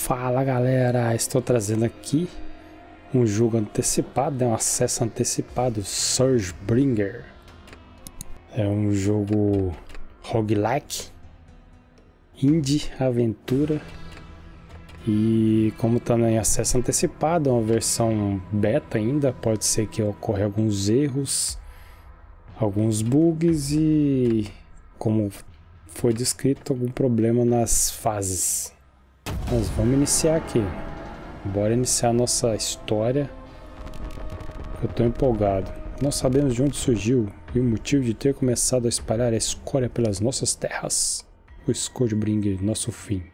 Fala galera, estou trazendo aqui um jogo antecipado, um acesso antecipado, Surgebringer. É um jogo roguelike, indie, aventura. E como está em acesso antecipado, é uma versão beta ainda, pode ser que ocorra alguns erros, alguns bugs e, como foi descrito, algum problema nas fases. Mas vamos iniciar aqui. Bora iniciar a nossa história. Eu estou empolgado. Não sabemos de onde surgiu e o motivo de ter começado a espalhar a escória pelas nossas terras. O Surgebringer, nosso fim.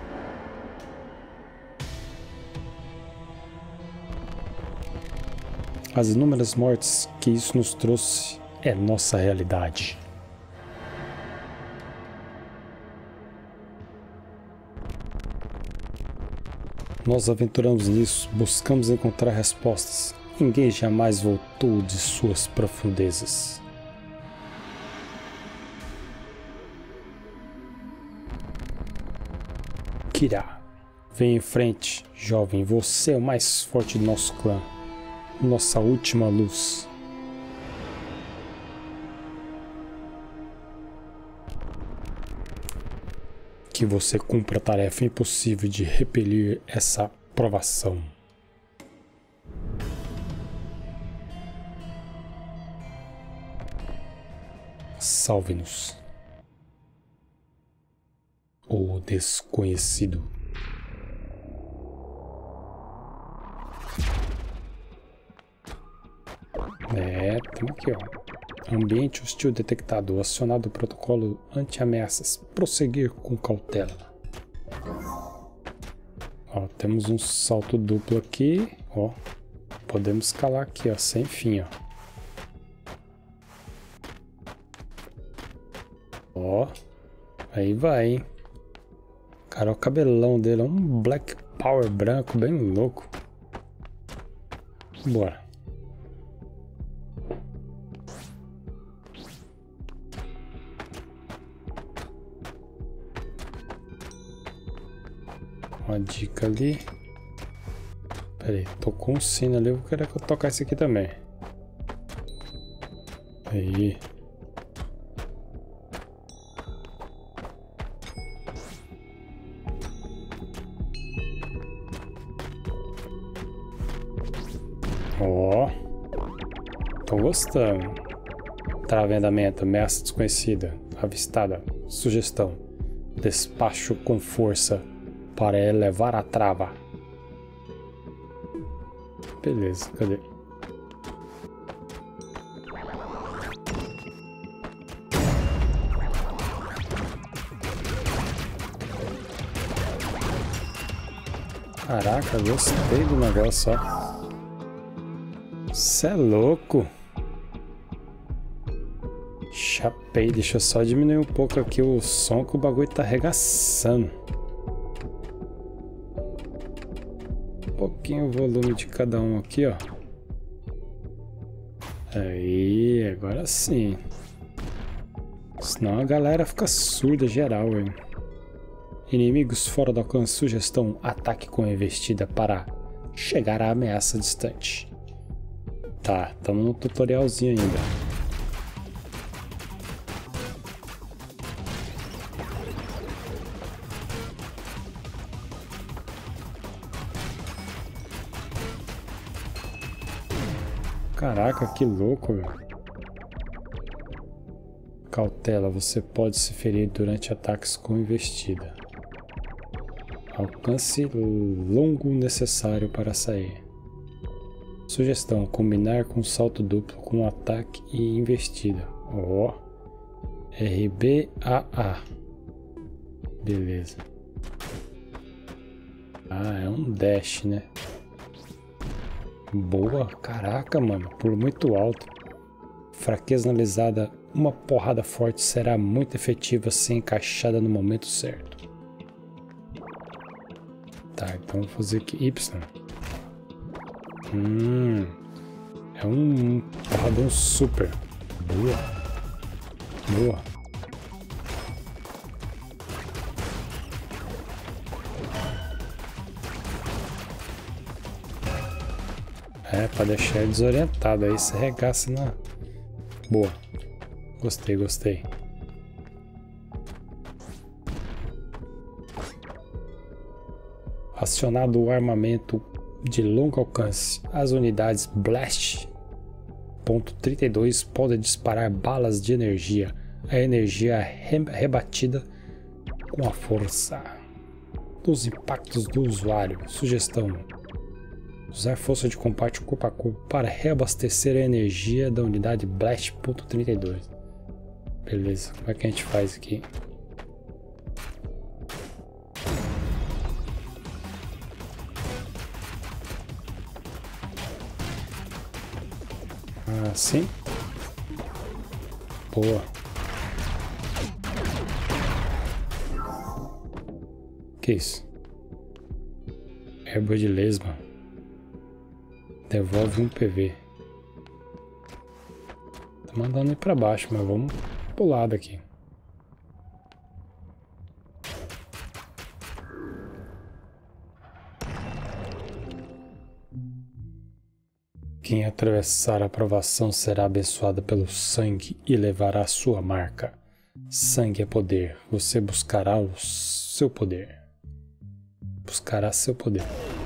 As inúmeras mortes que isso nos trouxe é nossa realidade. Nós aventuramos nisso, buscamos encontrar respostas. Ninguém jamais voltou de suas profundezas. Kira, vem em frente, jovem. Você é o mais forte do nosso clã. Nossa última luz. Que você cumpra a tarefa impossível de repelir essa provação. Salve-nos. O desconhecido. Tamo aqui, ó. Ambiente hostil detectado. Acionado o protocolo anti-ameaças. Prosseguir com cautela. Ó, temos um salto duplo aqui. Ó, podemos escalar aqui, ó, sem fim, ó. Ó, aí vai, hein. Cara, o cabelão dele é um Black Power branco bem louco. Bora. Uma dica ali. Pera aí, tocou um sino ali. Eu vou querer que eu tocar esse aqui também. Aí. Ó. Tô gostando. Travandamento, ameaça desconhecida. Avistada. Sugestão. Despacho com força. Para elevar a trava. Beleza, cadê? Caraca, gostei do negócio, ó. Cê é louco. Chapei, deixa eu só diminuir um pouco aqui o som que o bagulho tá arregaçando. Pouquinho o volume de cada um aqui, ó. Aí, agora sim. Senão a galera fica surda geral, hein. Inimigos fora do alcance. Sugestão: ataque com investida para chegar à ameaça distante. Tá, estamos no tutorialzinho ainda. Caraca, que louco, velho. Cautela, você pode se ferir durante ataques com investida. Alcance longo necessário para sair. Sugestão: combinar com salto duplo com ataque e investida. Ó. RBAA. Beleza. Ah, é um dash, né? Boa, caraca, mano, pulo muito alto. Fraqueza analisada, uma porrada forte será muito efetiva se encaixada no momento certo. Tá, então vou fazer aqui Y. É um porradão super. Boa. Boa. É, pra deixar ele desorientado. Aí você regaça na... Boa. Gostei, gostei. Acionado o armamento de longo alcance. As unidades Blast .32 podem disparar balas de energia. A energia é rebatida com a força dos impactos do usuário. Sugestão: usar força de combate corpo a corpo para reabastecer a energia da unidade Blast .32. Beleza, como é que a gente faz aqui? Assim? Boa. Que isso? Erva de lesma. Devolve um PV. Tá mandando ir pra baixo, mas vamos pular daqui. Quem atravessar a provação será abençoado pelo sangue e levará a sua marca. Sangue é poder. Você buscará o seu poder. Buscará seu poder.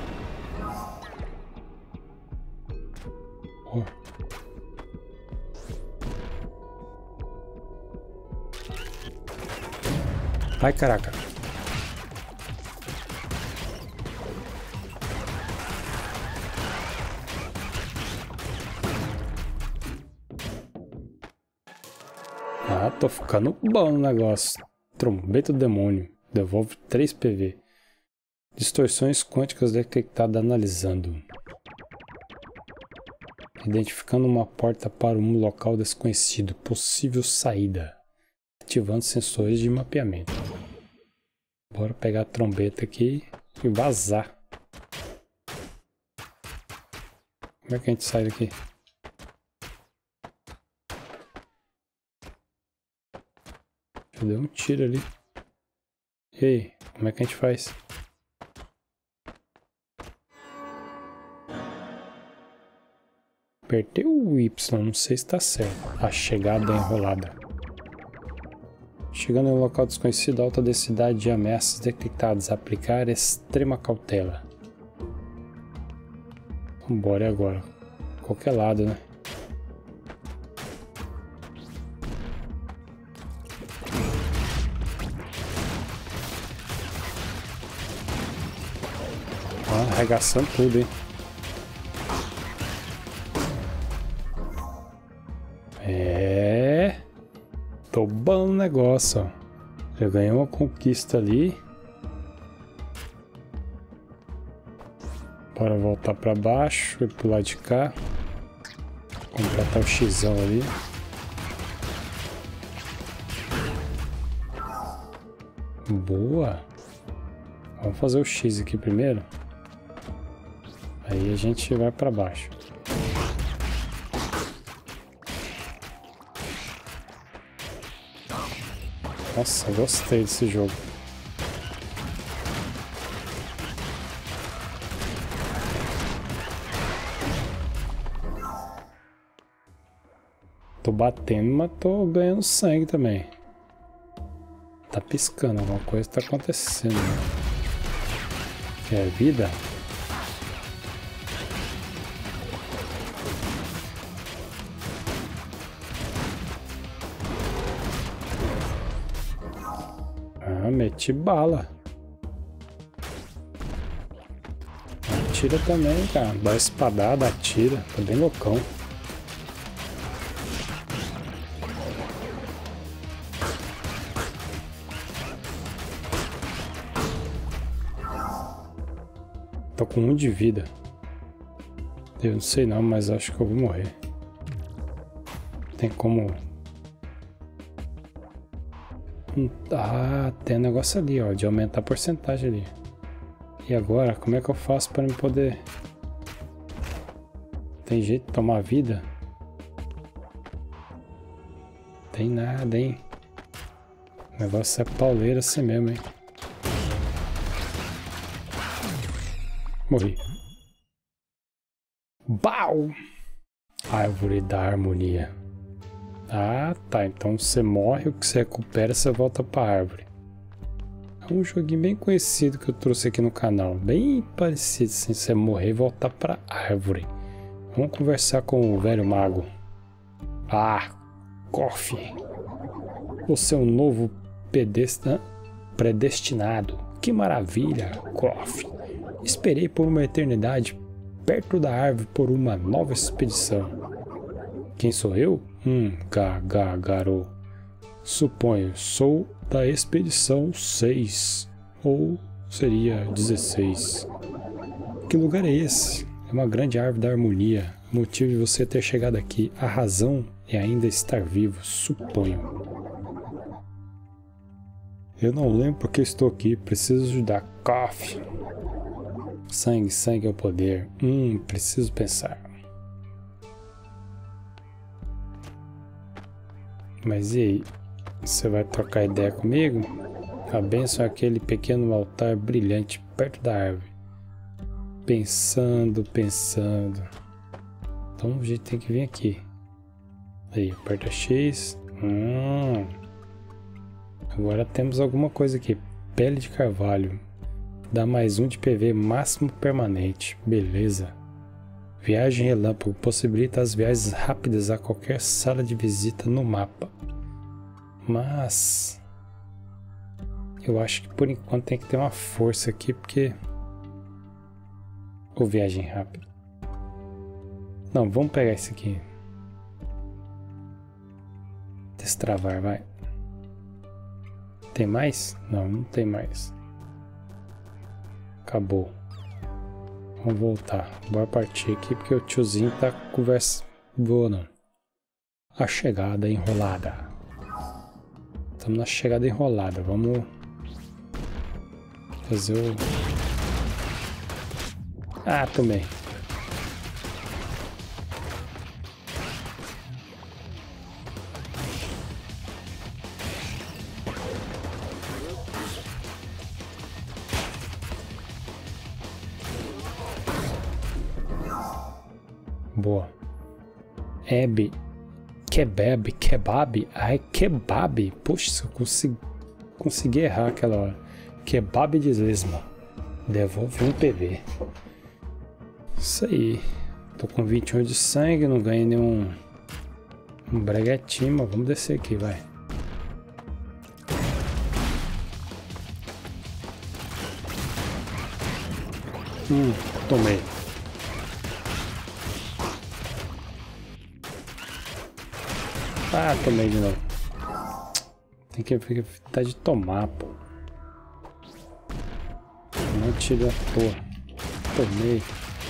Oh. Ai, caraca. Ah, tô ficando bom no negócio. Trombeta do demônio. Devolve 3 PV. Distorções quânticas detectadas analisando. Identificando uma porta para um local desconhecido. Possível saída. Ativando sensores de mapeamento. Bora pegar a trombeta aqui e vazar. Como é que a gente sai daqui? Deu um tiro ali. E aí, como é que a gente faz? Apertei o Y, não sei se está certo. A chegada enrolada. Chegando em um local desconhecido, alta densidade de ameaças detectadas. Aplicar extrema cautela. Vambora agora. Qualquer lado, né? Ah, arregaçando tudo, hein? É... Tô bom no negócio, ó. Já ganhei uma conquista ali. Bora voltar pra baixo e pro lado de cá. Completar o xizão ali. Boa! Vamos fazer o X aqui primeiro. Aí a gente vai pra baixo. Nossa, gostei desse jogo. Tô batendo, mas tô ganhando sangue também. Tá piscando, alguma coisa tá acontecendo. É vida? Ah, meti bala. Atira também, cara. Dá espadada, atira. Tá bem loucão. Tô com 1 de vida. Eu não sei não, mas acho que eu vou morrer. Tem como... Ah, tem um negócio ali, ó, de aumentar a porcentagem ali. E agora, como é que eu faço para me poder... Tem jeito de tomar vida? Tem nada, hein? O negócio é pauleiro assim mesmo, hein? Morri. Bau! Árvore da harmonia. Ah, tá. Então você morre, o que você recupera, você volta pra árvore. É um joguinho bem conhecido que eu trouxe aqui no canal. Bem parecido, assim, você morrer e voltar pra árvore. Vamos conversar com o velho mago. Ah, Coffee. Você é um novo predestinado. Que maravilha, Coffee. Esperei por uma eternidade perto da árvore por uma nova expedição. Quem sou eu? Garoto. Suponho, sou da expedição 6. Ou seria 16. Que lugar é esse? É uma grande árvore da harmonia. O motivo de você ter chegado aqui, a razão é ainda estar vivo, suponho. Eu não lembro porque estou aqui, preciso ajudar. Coffee. Sangue é o poder. Preciso pensar. Mas e aí? Você vai trocar ideia comigo? A bênção é aquele pequeno altar brilhante perto da árvore. Pensando. Então a gente tem que vir aqui. Aí, aperta X. Agora temos alguma coisa aqui. Pele de carvalho. Dá mais 1 de PV máximo permanente. Beleza. Viagem relâmpago. Possibilita as viagens rápidas a qualquer sala de visita no mapa. Mas eu acho que por enquanto tem que ter uma força aqui, porque... Ou viagem rápida. Não, vamos pegar esse aqui. Destravar, vai. Tem mais? Não tem mais. Acabou. Vamos voltar. Bora partir aqui porque o tiozinho tá com conversa boa, não. A chegada enrolada. Estamos na chegada enrolada. Vamos fazer o... Ah, tomei. Boa. Kebab. Ai, kebab. Poxa, eu consegui errar aquela hora. Kebab de lesma. Devolve 1 PV. Isso aí. Tô com 21 de sangue, não ganhei nenhum breguetinho, mas vamos descer aqui, vai. Tomei. Ah, tomei de novo. Tem que evitar de tomar, pô. Não tiro à toa. Tomei.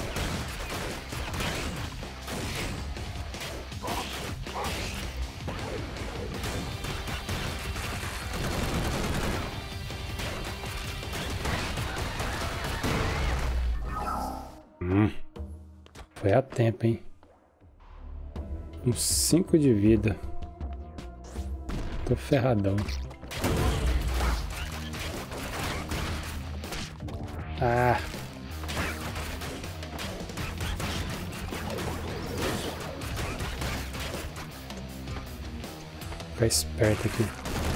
Foi a tempo, hein? Uns 5 de vida. Tô ferradão. Ah! Ficar esperto aqui.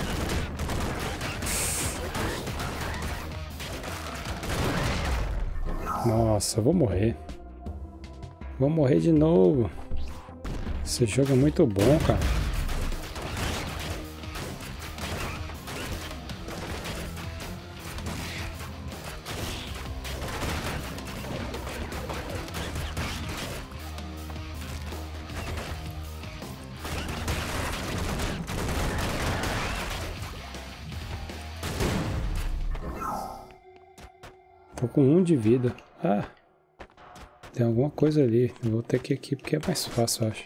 Nossa, eu vou morrer. Vou morrer de novo. Esse jogo é muito bom, cara. Tô com 1 de vida. Ah! Tem alguma coisa ali. Eu vou ter que ir aqui porque é mais fácil, eu acho.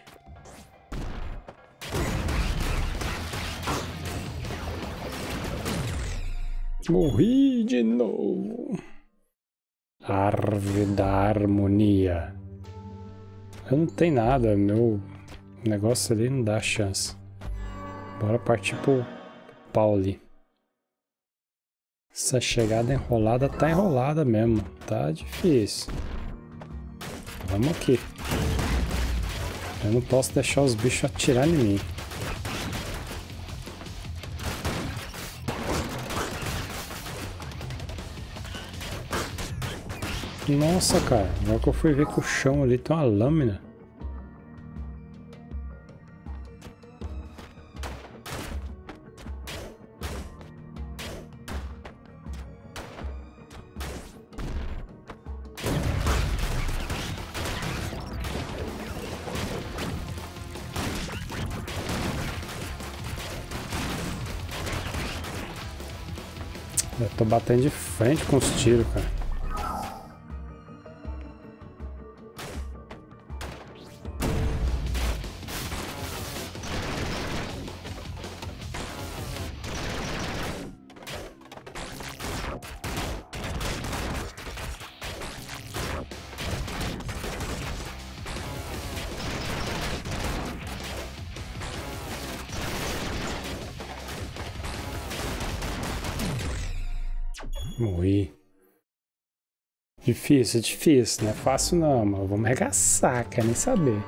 Morri de novo. Árvore da harmonia. Eu não tenho nada. Meu negócio ali não dá chance. Bora partir pro pau ali. Essa chegada enrolada tá enrolada mesmo. Tá difícil. Vamos aqui. Eu não posso deixar os bichos atirar em mim. Nossa, cara. Agora que eu fui ver que o chão ali tem uma lâmina. Eu tô batendo de frente com os tiros, cara. Morri. Difícil, difícil. Não é fácil não, mas vamos arregaçar, quer nem saber.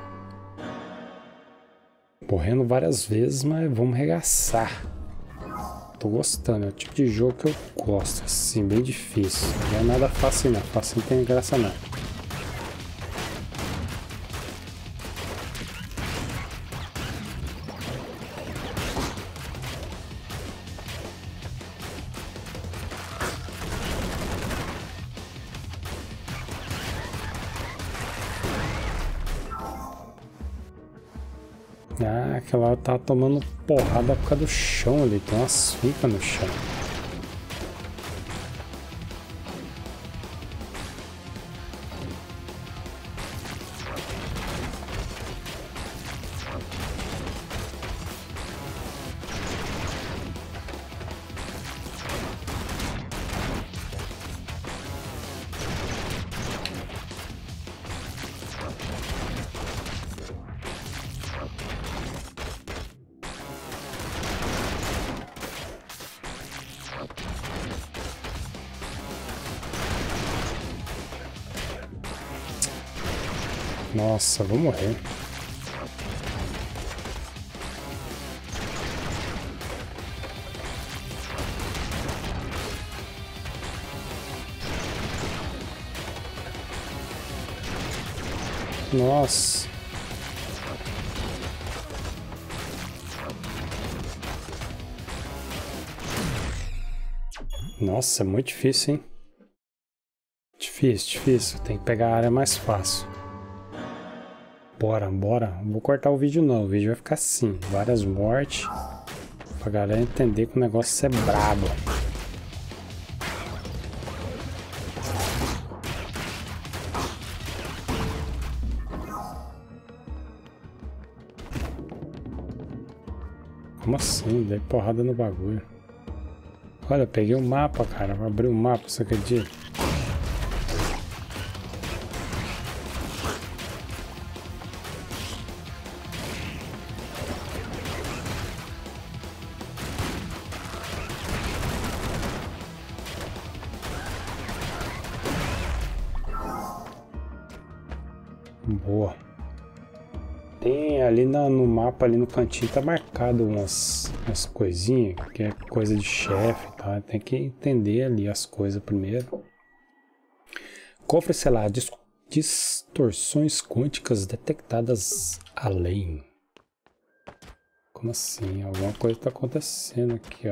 Morrendo várias vezes, mas vamos arregaçar. Tô gostando, é o tipo de jogo que eu gosto, assim, bem difícil. Não é nada fácil não, fácil não tem graça não. Ah, aquela hora tava tomando porrada por causa do chão ali, tem umas fipas no chão. Nossa, vou morrer. Nossa. Nossa, é muito difícil, hein? Difícil, difícil. Tem que pegar a área mais fácil. Bora, bora. Não vou cortar o vídeo não. O vídeo vai ficar assim. Várias mortes. Pra galera entender que o negócio é brabo. Como assim? Dei porrada no bagulho. Olha, eu peguei o mapa, cara. Vou abrir o mapa, você acredita? Boa. Tem ali no mapa, ali no cantinho, tá marcado umas coisinhas, que é coisa de chefe, tá? Tem que entender ali as coisas primeiro. Cofre, sei lá, distorções quânticas detectadas além. Como assim? Alguma coisa tá acontecendo aqui, ó.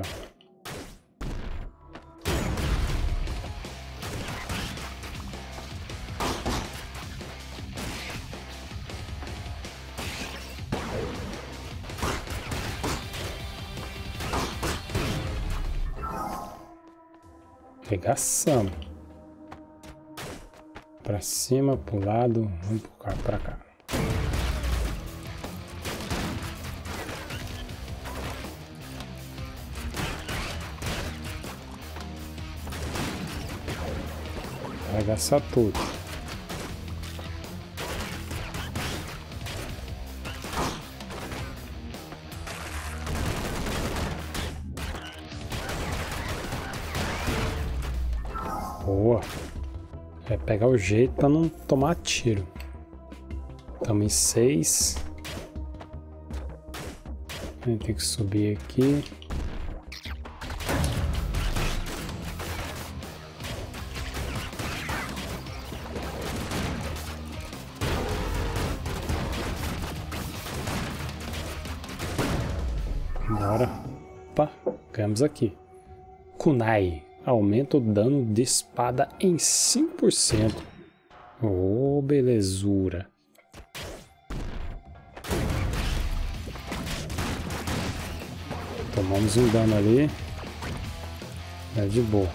Regaçamos. Pra cima, pro lado, vamos pra cá. Regaçar tudo. Boa. É pegar o jeito para não tomar tiro. Estamos em 6. A gente tem que subir aqui. Bora. Opa, ganhamos aqui. Kunai. Aumenta o dano de espada em 5%. Oh, belezura. Tomamos um dano ali. É de boa.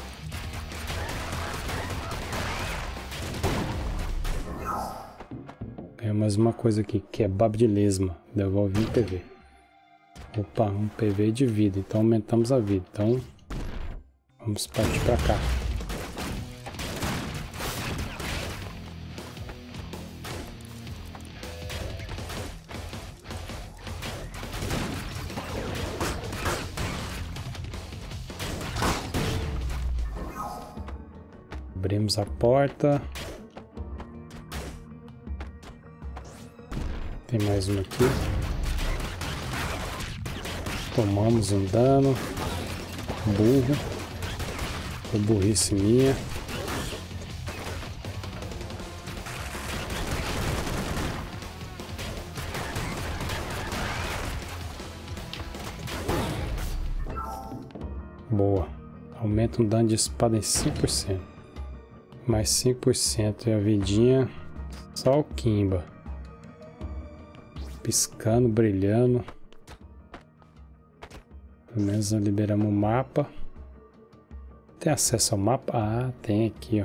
Ganhei mais uma coisa aqui. Kebab de lesma. Devolve um PV. Opa, um PV de vida. Então aumentamos a vida. Então vamos partir para cá. Abrimos a porta. Tem mais um aqui. Tomamos um dano. Burro. Foi burrice minha. Boa. Aumenta o dano de espada em 5%. Mais 5% e a vidinha. Só o Kimba. Piscando, brilhando. Pelo menos liberamos o mapa. Tem acesso ao mapa? Ah, tem aqui, ó.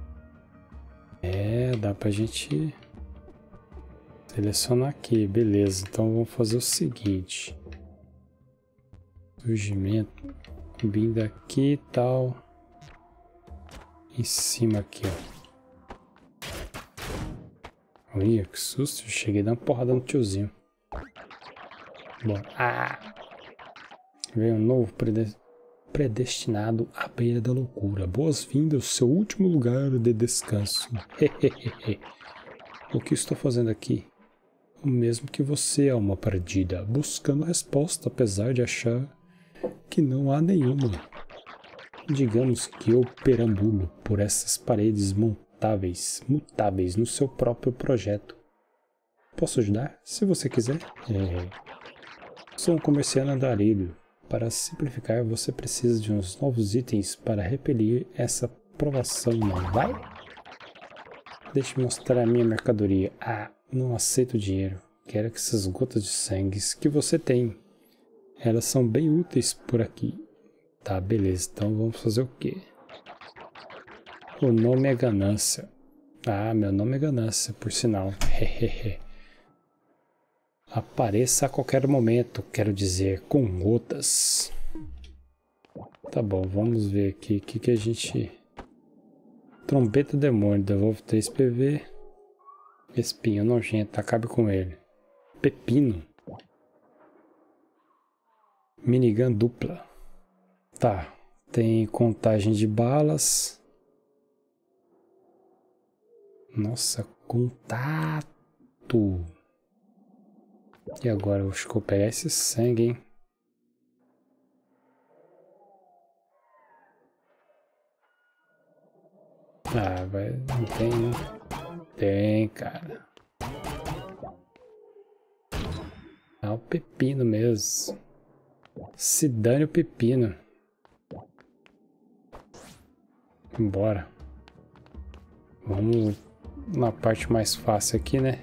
É, dá pra gente selecionar aqui, beleza. Então vamos fazer o seguinte. Surgimento. Vindo aqui e tal. Em cima aqui, ó. Olha, que susto. Eu cheguei a dar uma porrada no tiozinho. Bom. Ah! Veio um novo predestinado à beira da loucura. Boas-vindas ao seu último lugar de descanso. O que estou fazendo aqui? O mesmo que você, alma perdida, buscando resposta apesar de achar que não há nenhuma. Digamos que eu perambulo por essas paredes mutáveis no seu próprio projeto. Posso ajudar? Se você quiser. Sou um comerciante andarilho. Para simplificar, você precisa de uns novos itens para repelir essa provação, não vai? Deixe-me mostrar a minha mercadoria. Ah, não aceito dinheiro. Quero que essas gotas de sangue que você tem. Elas são bem úteis por aqui. Tá, beleza. Então vamos fazer o quê? O nome é Ganância. Ah, meu nome é Ganância, por sinal. Apareça a qualquer momento, quero dizer, com gotas. Tá bom, vamos ver aqui. O que a gente... Trombeta demônio, devolve 3 PV. Espinho nojento, acabe com ele. Pepino. Minigun dupla. Tá, tem contagem de balas. Nossa, contato. E agora eu acho que eu vou pegar esse sangue, hein? Ah, vai. Não tem, né? Tem, cara. Ah, o pepino mesmo. Se dane o pepino. Bora. Vamos na parte mais fácil aqui, né?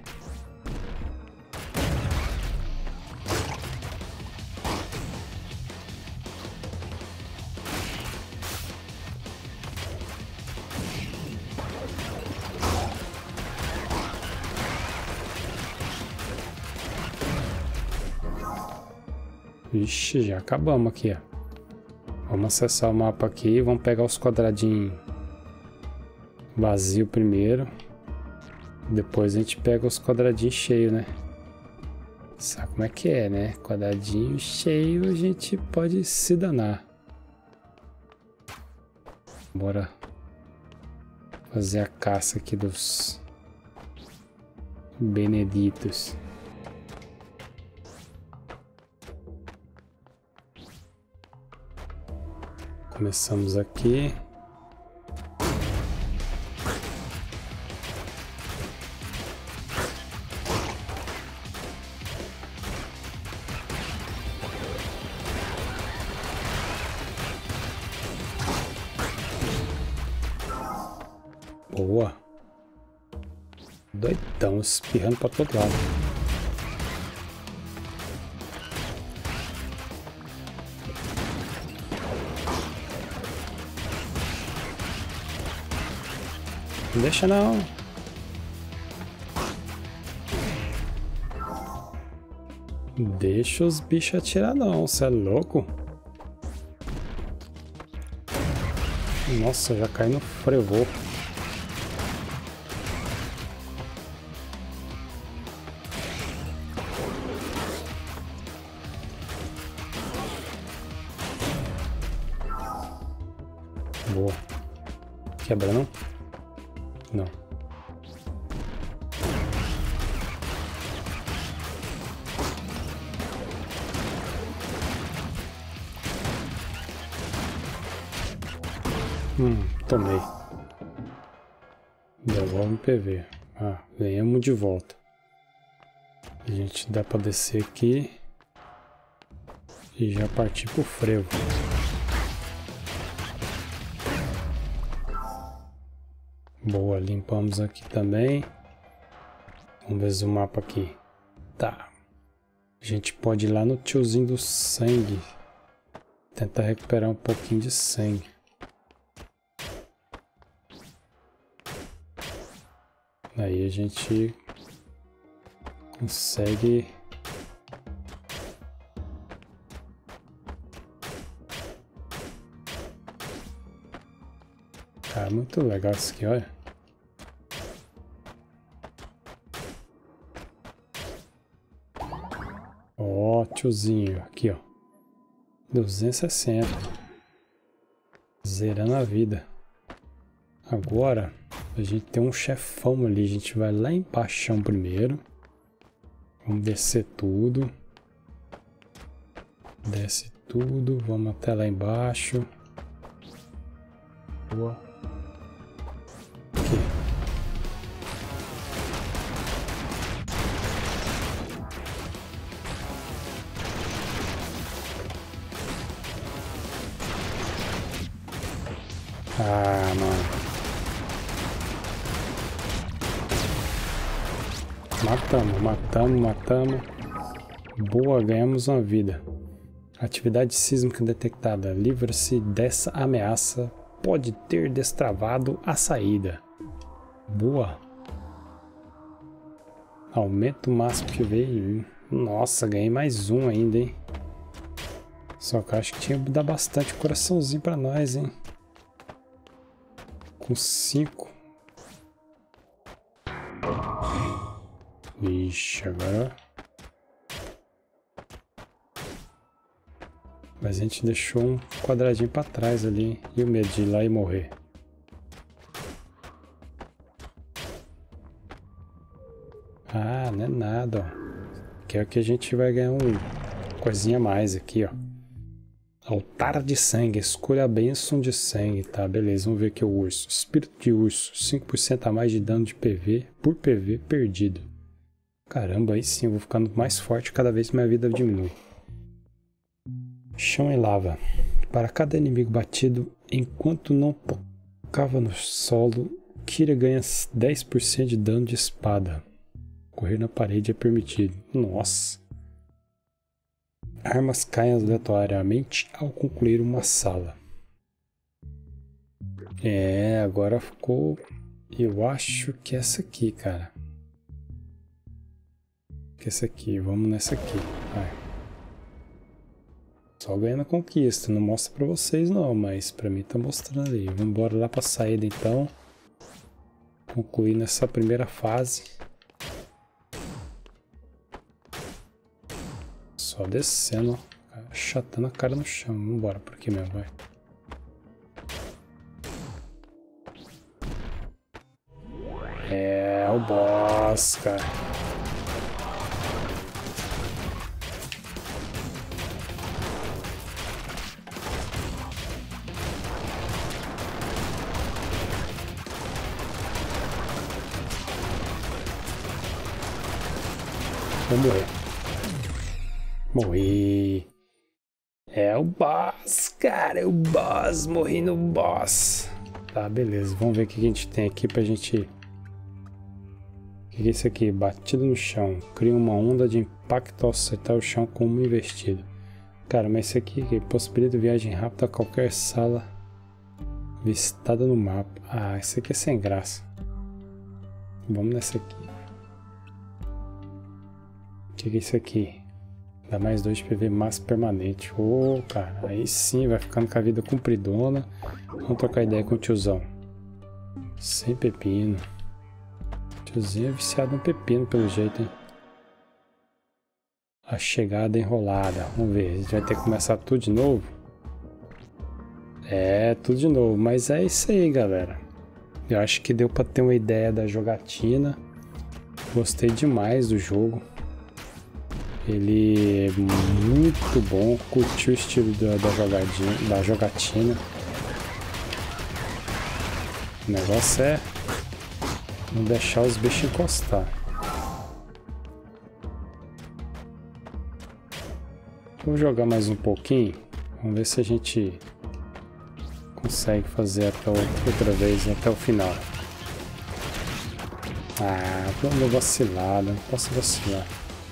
Ixi, já acabamos aqui, ó. Vamos acessar o mapa aqui, vamos pegar os quadradinhos vazio primeiro. Depois a gente pega os quadradinhos cheios, né? Sabe como é que é, né? Quadradinho cheio a gente pode se danar. Bora fazer a caça aqui dos Beneditos. Começamos aqui. Boa. Doidão, espirrando pra todo lado. Não deixa não. Deixa os bichos atirar não, você é louco? Nossa, já cai no frevô. Boa. Quebra não? Não. Tomei. Devolve o PV. Ah, ganhamos de volta. A gente dá pra descer aqui e já partir pro frevo. Boa, limpamos aqui também. Vamos ver o mapa aqui. Tá. A gente pode ir lá no tiozinho do sangue. Tentar recuperar um pouquinho de sangue. Aí a gente consegue cara, muito legal isso aqui, olha. Ó, tiozinho, aqui ó, 260, zerando a vida. Agora a gente tem um chefão ali, a gente vai lá embaixo primeiro. Vamos descer tudo. Desce tudo, vamos até lá embaixo. Boa. Aqui. Ah, mano. Matamos. Boa, ganhamos uma vida. Atividade sísmica detectada. Livra-se dessa ameaça. Pode ter destravado a saída. Boa. Aumenta o máximo que veio. Nossa, ganhei mais um ainda, hein? Só que eu acho que tinha que dar bastante coraçãozinho pra nós, hein? Com 5. Ixi, agora... Mas a gente deixou um quadradinho pra trás ali. E o medo de ir lá e morrer. Ah, não é nada, ó. Que é o que a gente vai ganhar coisinha a mais aqui, ó. Altar de sangue. Escolha a bênção de sangue. Tá, beleza. Vamos ver aqui o urso. Espírito de urso. 5% a mais de dano de PV por PV perdido. Caramba, aí sim eu vou ficando mais forte cada vez que minha vida diminui. Chão e lava. Para cada inimigo batido, enquanto não tocava no solo, Kira ganha 10% de dano de espada. Correr na parede é permitido. Nossa. Armas caem aleatoriamente ao concluir uma sala. É, agora ficou... Eu acho que é essa aqui, cara. Que essa aqui. Vamos nessa aqui. Vai. Só ganhando a conquista. Não mostra pra vocês não, mas pra mim tá mostrando aí. Vamos embora lá pra saída então. Concluir nessa primeira fase. Só descendo, achatando a cara no chão. Vamos embora por aqui mesmo, vai. É, o boss, cara. Vou morrer. Morri. É o boss, cara. É o boss. Morri no boss. Tá, beleza. Vamos ver o que a gente tem aqui pra gente... O que é isso aqui? Batido no chão. Cria uma onda de impacto ao acertar o chão com uma investida. Cara, mas isso aqui possibilita viagem rápida a qualquer sala vistada no mapa. Ah, isso aqui é sem graça. Vamos nessa aqui. O que é isso aqui? Dá mais 2 de PV massa permanente. Ô, cara, aí sim vai ficando com a vida compridona. Vamos trocar ideia com o tiozão. Sem pepino. Tiozinho é viciado no pepino, pelo jeito, hein? A chegada enrolada. Vamos ver, a gente vai ter que começar tudo de novo? É, tudo de novo. Mas é isso aí, galera. Eu acho que deu pra ter uma ideia da jogatina. Gostei demais do jogo. Ele é muito bom, curti o estilo da jogatina. O negócio é não deixar os bichos encostar. Vou jogar mais um pouquinho, vamos ver se a gente consegue fazer até outra vez, até o final. Ah, vou vacilar, não posso vacilar.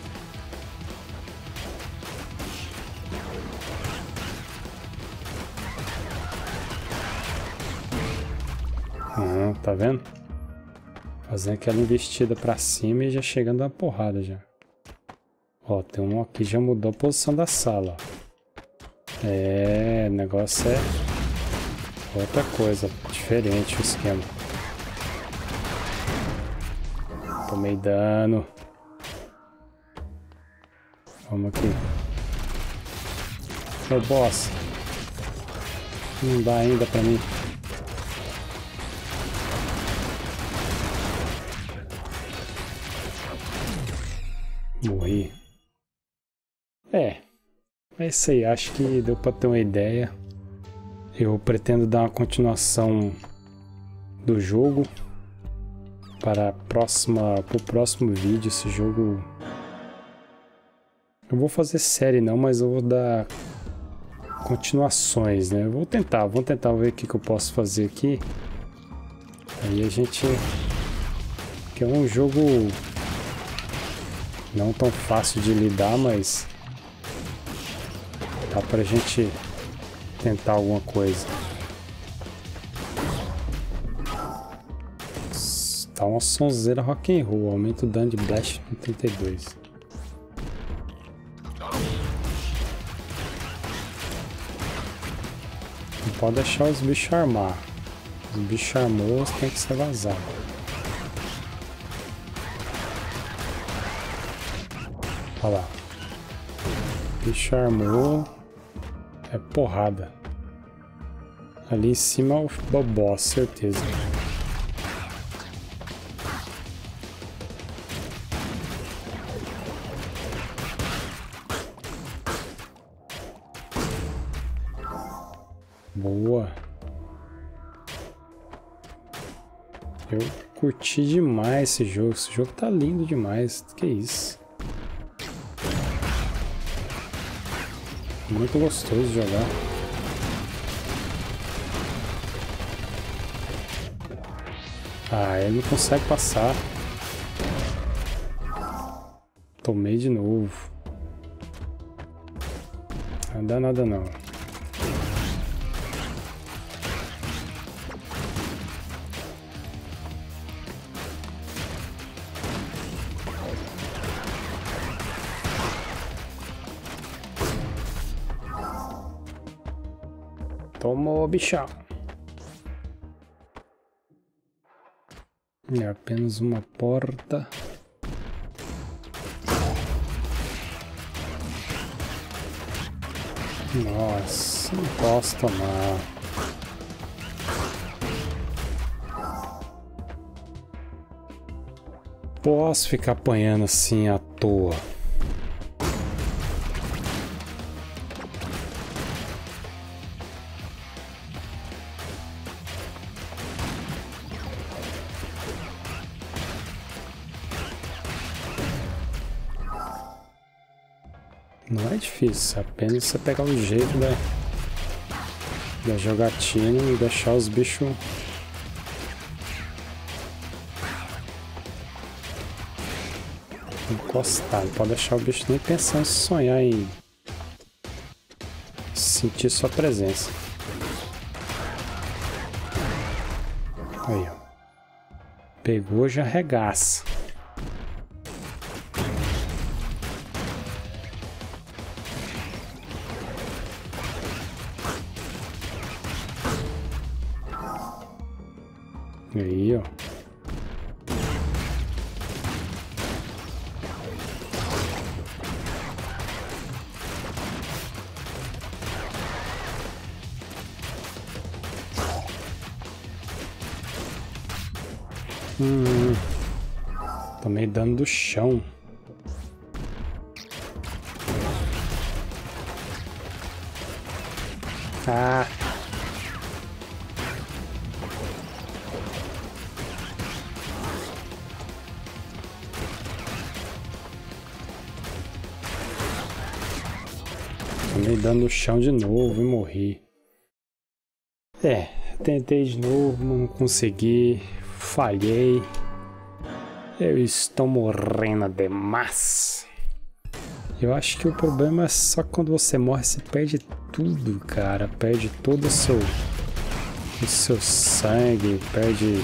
Tá vendo? Fazendo aquela investida pra cima e já chegando uma porrada já. Ó, tem um aqui que já mudou a posição da sala. É, o negócio é outra coisa, diferente o esquema. Tomei dano. Vamos aqui. Ô, boss. Não dá ainda pra mim. Morri. É isso aí, acho que deu para ter uma ideia. Eu pretendo dar uma continuação do jogo para o próximo vídeo. Esse jogo eu vou fazer série não, mas eu vou dar continuações, né? Vou tentar ver o que eu posso fazer aqui. Aí a gente... que é um jogo não tão fácil de lidar, mas dá pra gente tentar alguma coisa. Tá uma sonzeira rock and roll. Aumenta o dano de Blast em 32. Não pode deixar os bichos armar. Os bichos armou, tem que ser vazado. Olha lá. Bicho armou. É porrada. Ali em cima é o boss, certeza. Boa. Eu curti demais esse jogo. Esse jogo tá lindo demais. Que isso? Muito gostoso de jogar. Ah, ele não consegue passar. Tomei de novo. Não dá nada não. Tomou, bichão. É apenas uma porta. Nossa, não posso tomar. posso ficar apanhando assim à toa. Não é difícil, apenas você pegar o jeito da jogatina e deixar os bichos encostar. Não pode deixar o bicho nem pensando em sonhar em sentir sua presença. Aí, ó. Pegou, já arregaça. Aí, ó. Tomei dano do chão. Ah. Tomei dano no chão de novo e morri. Tentei de novo, não consegui. Falhei. Eu estou morrendo demais. Eu acho que o problema é só quando você morre, você perde tudo, cara. Perde todo o seu sangue, perde...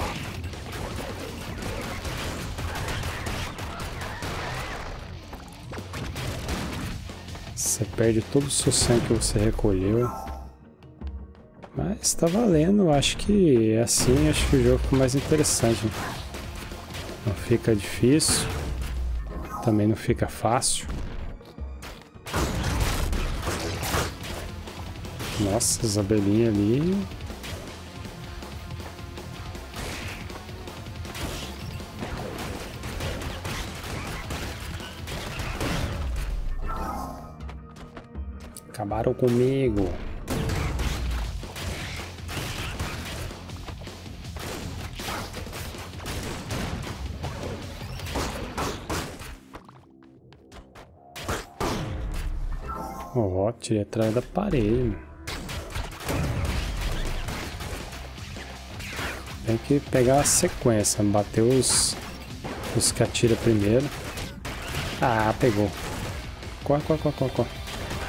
Você perde todo o seu sangue que você recolheu. Mas tá valendo, acho que assim, acho que o jogo ficou mais interessante. Não fica difícil, também não fica fácil. Nossa, as abelhinhas ali. Acabaram comigo. Ó, tirei atrás da parede. Tem que pegar a sequência, bater os que atira primeiro. Ah, pegou. Corre, corre, corre, corre, corre.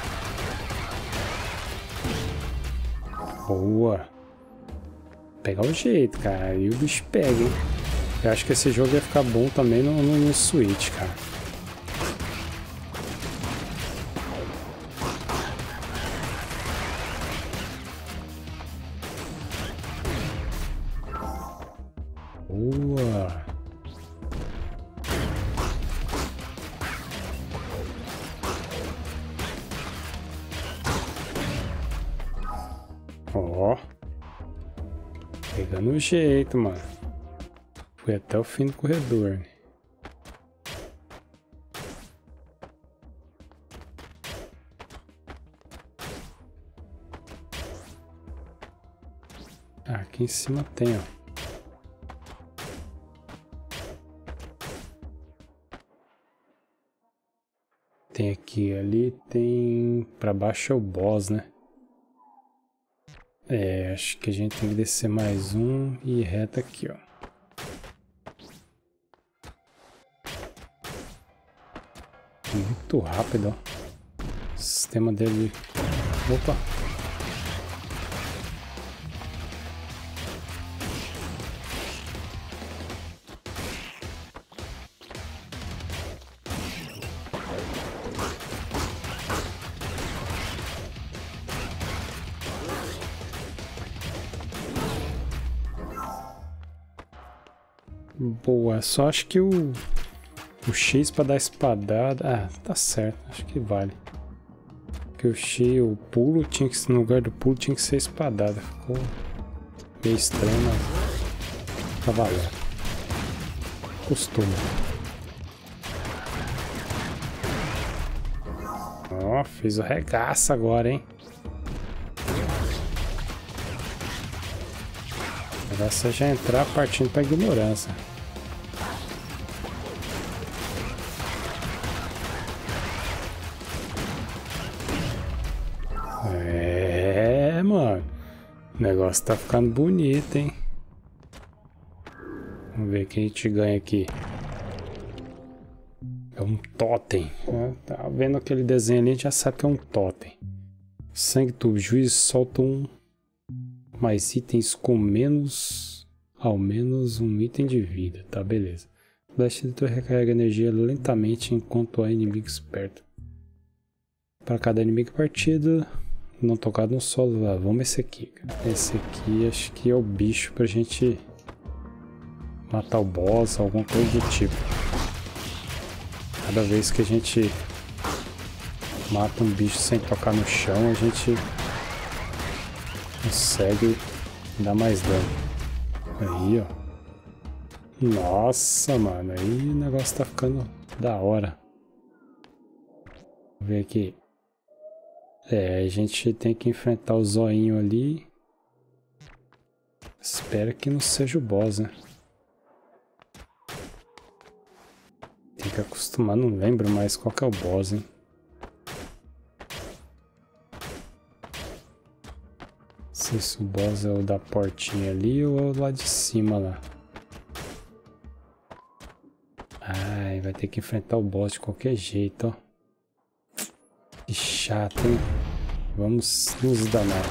Boa. Pegar o jeito, cara. Aí o bicho pega, hein? Eu acho que esse jogo ia ficar bom também no Switch, cara. Boa. Ó. Pegando o jeito, mano. Fui até o fim do corredor. Aqui em cima tem, ó. Tem aqui, ali tem... Pra baixo é o boss, né? Acho que a gente tem que descer mais um e ir reto aqui, ó. Muito rápido, ó. O sistema dele... Opa! Boa, só acho que o X pra dar espadada... Ah, tá certo, acho que vale. Porque o X, o pulo, tinha que no lugar do pulo tinha que ser espadada. Ficou meio estranho, mas tá valendo. Costuma. Ó, fiz o regaço agora, hein? O negócio é já entrar partindo pra ignorância. É, mano. O negócio tá ficando bonito, hein? Vamos ver quem a gente ganha aqui. É um totem. Tá vendo aquele desenho ali, a gente já sabe que é um totem. Sangue tubo. Juiz solta mais itens com ao menos um item de vida. Tá, beleza. O Blast Editor recarrega energia lentamente enquanto há inimigos perto. Para cada inimigo partido não tocado no solo. Vamos esse aqui. Esse aqui acho que é o bicho pra gente matar o boss, alguma coisa do tipo. Cada vez que a gente mata um bicho sem tocar no chão, a gente consegue dar mais dano. Aí, ó. Nossa, mano. Aí o negócio tá ficando da hora. Vamos ver aqui. É, a gente tem que enfrentar o zoinho ali. Espero que não seja o boss, né? Tem que acostumar, não lembro mais qual que é o boss, hein? Não sei se o boss é o da portinha ali ou é o lá de cima lá. Ai, vai ter que enfrentar o boss de qualquer jeito, ó. Que chato, hein? Vamos nos danar.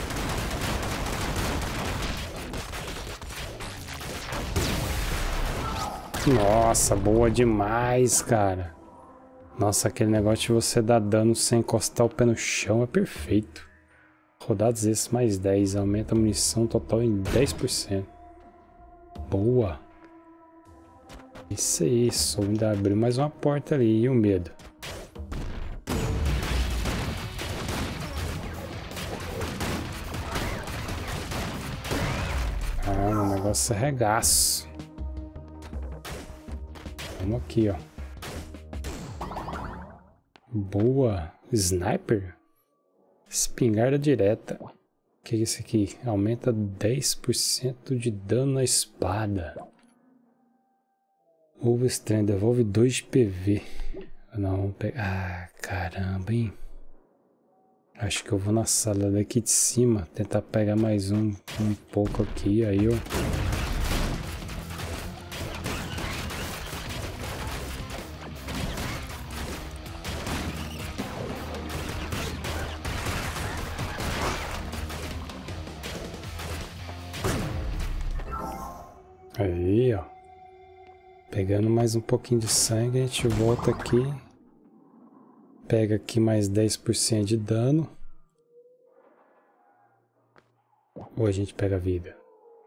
Nossa, boa demais, cara. Nossa, aquele negócio de você dar dano sem encostar o pé no chão é perfeito. Rodados esses mais 10. Aumenta a munição total em 10%. Boa. Isso aí, só ainda abriu mais uma porta ali. E o medo? Ah, o negócio é regaço. Vamos aqui, ó. Boa. Sniper? Espingarda direta. O que é isso aqui? Aumenta 10% de dano na espada. Ovo estranho. Devolve 2 de PV. Não, vamos pegar... Ah, caramba, hein? Acho que eu vou na sala daqui de cima. Tentar pegar mais um pouco aqui. Aí eu... Aí, ó. Pegando mais um pouquinho de sangue, a gente volta aqui. Pega aqui mais 10% de dano. Ou a gente pega a vida?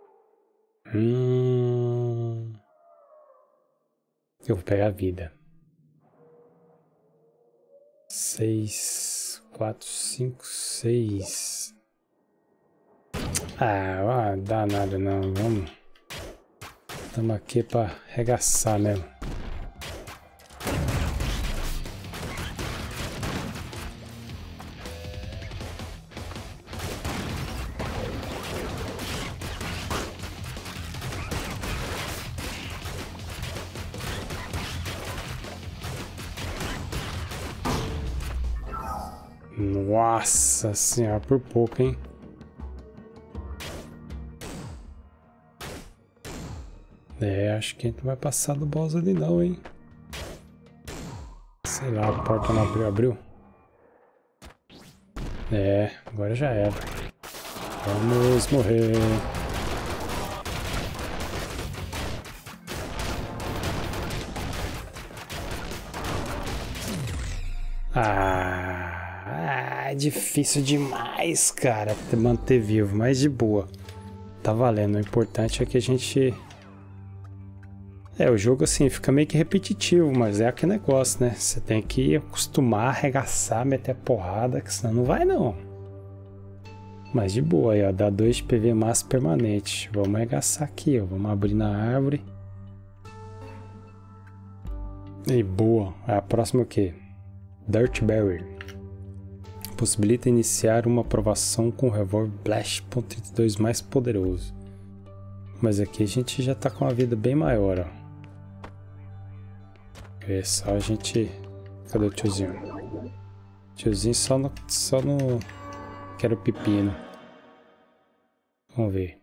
Eu vou pegar a vida. 6, 4, 5, 6. Ah, dá nada não, vamos. Estamos aqui para arregaçar mesmo. Nossa senhora, por pouco, hein? É, acho que a gente não vai passar do boss ali não, hein? Sei lá, a porta não abriu, abriu? É, agora já era. Vamos morrer. Ah, é difícil demais, cara, manter vivo, mas de boa. Tá valendo, o importante é que a gente... É, o jogo assim fica meio que repetitivo, mas é aquele negócio, né? Você tem que acostumar, arregaçar, meter a porrada, que senão não vai não. Mas de boa aí, ó, dá 2 de PV massa permanente. Vamos arregaçar aqui, ó, vamos abrir na árvore. E boa, a próxima é o quê? Dirtberry. possibilita iniciar uma aprovação com o revólver Blast.32 mais poderoso. Mas aqui a gente já tá com uma vida bem maior, ó. É só a gente... Cadê o tiozinho? Tiozinho só no... Quero pepino. Vamos ver.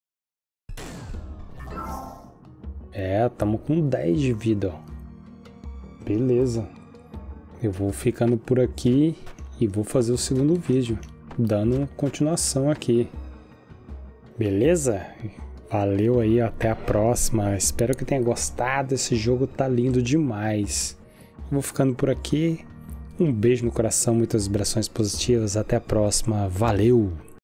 É, tamo com 10 de vida, ó. Beleza. Eu vou ficando por aqui e vou fazer o segundo vídeo, dando continuação aqui. Beleza? Valeu aí, até a próxima. Espero que tenha gostado. Esse jogo tá lindo demais. Vou ficando por aqui. Um beijo no coração, muitas vibrações positivas. Até a próxima. Valeu!